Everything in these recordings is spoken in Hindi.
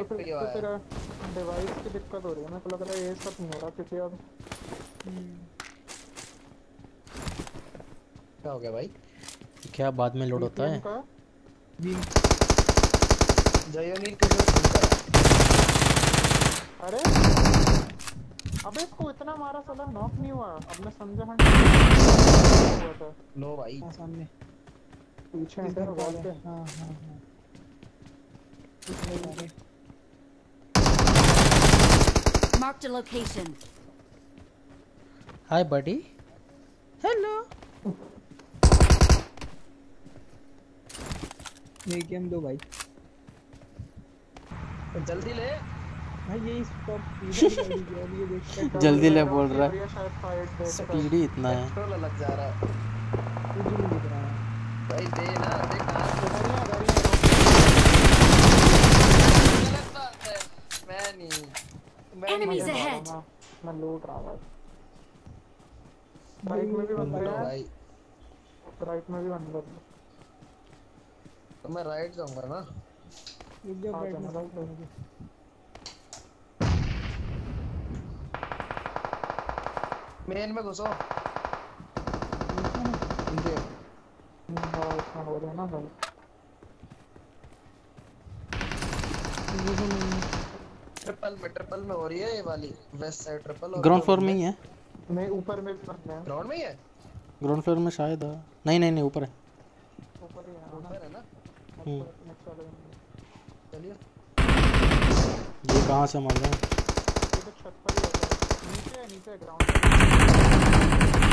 तो फिर क्यों तो आया? तेरा डिवाइस की दिक्कत हो रही है, मेरे को लग रहा है ये सब नहीं हो रहा क्योंकि अब क्या हो गया भाई? क्या बाद में लोड होता VPN है? का जयोनीर के जो सुनता है। अरे अबे इसको इतना मारा साला नॉक नहीं हुआ। अब मैं समझा हूँ हुआ था लो भाई सामने पीछे है इस तेरे घर पे आ वॉल गए। पे। हाँ हाँ हाँ कुछ नहीं आ रहे। Marked a location. Hi buddy. Hello. ये गेम दो भाई। जल्दी ले। भाई ये स्टॉप इधर गाड़ी जो अभी ये देख जल्दी ले बोल ग्राउंड रहा एरिया शायद फाइट देख रहा स्पीड ही इतना है। पेट्रोल अलग जा रहा है मुझे नहीं दिख रहा है। भाई। दे ना दे कहाँ से? गाड़ियाँ गलत बात है। मैं नहीं Enemies मारूंगा। ahead. मैं लूट रहा था। राइट में भी बंदे लो हैं, भाई राइट में भी बंदे हैं। तो मैं राइट जाऊंगा ना। रुक जा हाँ, ब्राइटनेस चलो, कम कर दे। मेन में घुसो। जी इसमें हो रहा है ना भाई। ट्रिपल में हो रही है ये वाली। वेस्ट साइड ट्रिपल और ग्राउंड फ्लोर में ही है। नहीं ऊपर में भी बंदे हैं। ग्राउंड में ही है। ग्राउंड फ्लोर में शायद है। नहीं नहीं नहीं ऊपर है। ऊपर ही है ना। ऊपर है ना। नेक्स्ट वाले बंदे। चलिए ये कहाँ से मार रहा है? ये तो छत पर ही होता है। नीचे ग्राउंड पे।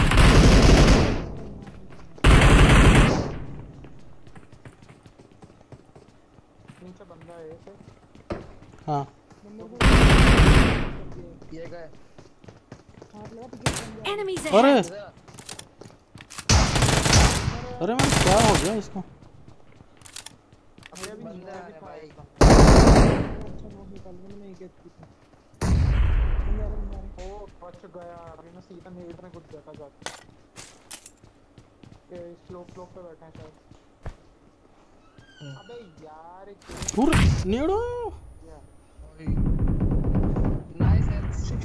नीचे बंदा है एक। हाँ ये गए। हाथ लगा पीछे बंदा। Enemies अरे ahead. अरे मैं क्या हो गया इसको? ये भी बंदे नीचे आ रहे भी भाई। अच्छा नॉक निकाल मैंने एक एक की बंदा आ रहा ओ बच गया। अभी मैं सीधा नेट में घुस गया था जाके। ये स्लोप पे बैठे हैं शायद। अबे यार एक पूरा नेड़ो। Nice health.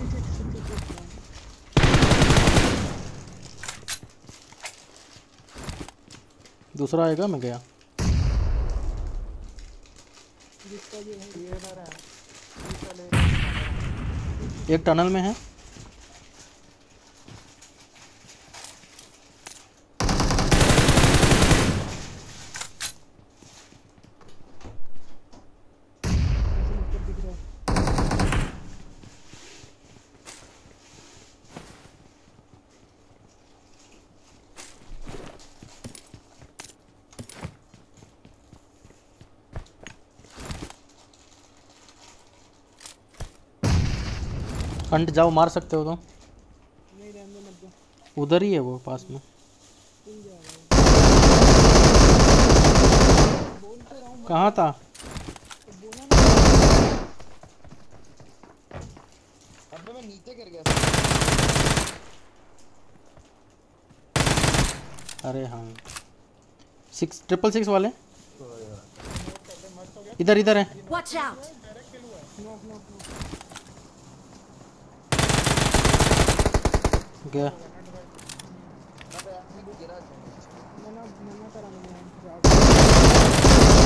दूसरा आएगा मैं गया। जिसका ये है ये इधर है। ये चले। एक टनल में है। ऐसे ऊपर दिख रहा है। अंट जाओ मार सकते हो तो। नहीं रहने मत दो। उधर ही है वो पास में। तुम जा रहे हो। बोल तो रहा हूँ मत कहाँ था? बोलना ना। अबे मैं नीचे गिर गया। अरे हाँ 666 वाले इधर इधर है। Watch out. Knock knock knock. गया। अबे यार मैं गिरा क्यों? मना करा मैंने।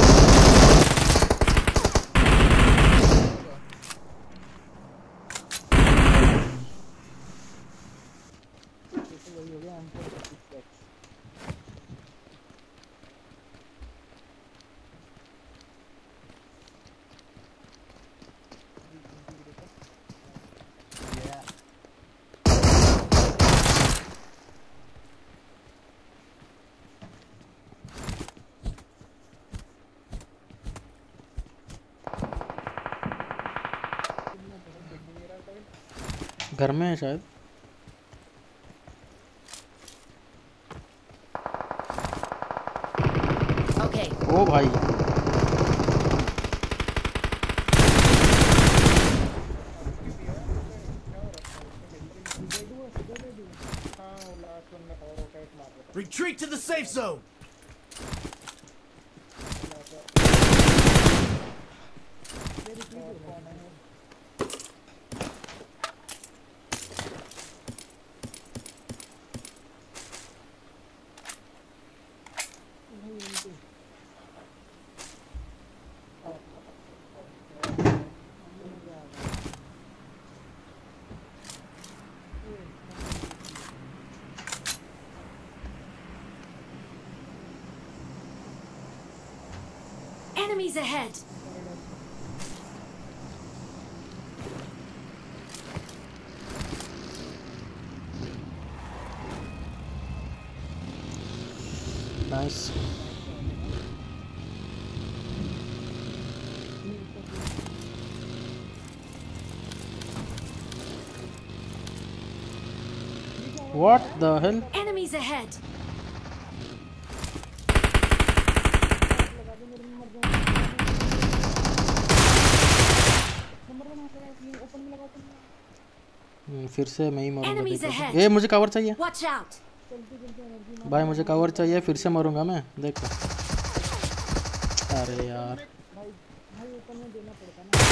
तो वही हो गया आंसर। घर में है शायद। Okay. ओ भाई Retreat to the safe zone. Enemies ahead! Nice. What the hell? Enemies ahead! फिर से मैं ही मरूंगा Enemies देखो। ahead. ए मुझे कवर चाहिए Watch out! भाई, मुझे कवर चाहिए, फिर से मरूंगा मैं देखो। अरे यार भाई ऊपर में देना पड़ता ना।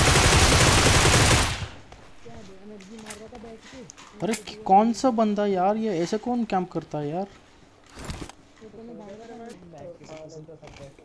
क्या दे, एनर्जी मार रहा था बैठ के। अरे कौन सा बंदा यार, ये ऐसे कौन कैंप करता है यार? ऊपर में भाग रहा है बैठ के।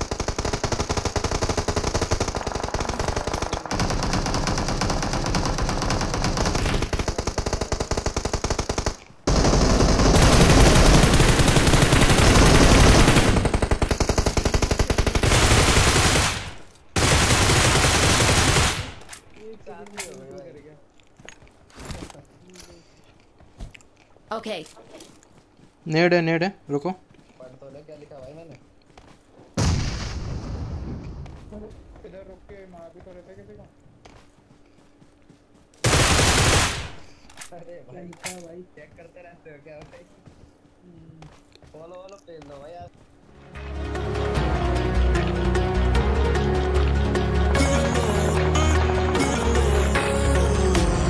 Okay. नेड है रुको। पढ़ तो ले क्या लिखा भाई मैंने। इधर रुक के मार भी तो रहते किसी को। अरे भाई क्या भाई चेक करते रहते हो क्या भाई? फॉलो पेज लो भाई यार।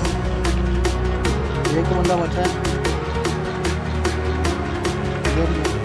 एक बंदा बचा है इधर।